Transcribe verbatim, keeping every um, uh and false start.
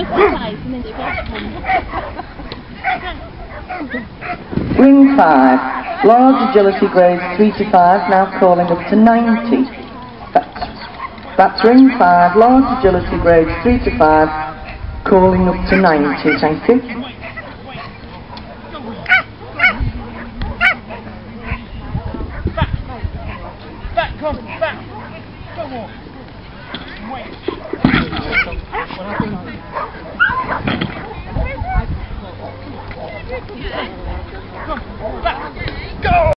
always size and then you got Ring five, large agility grades three to five, now calling up to ninety. That's, that's ring five, large agility grades three to five, calling up to ninety, thank you. Back, come, back. Come on. Wait. What happened? Come, back. Go!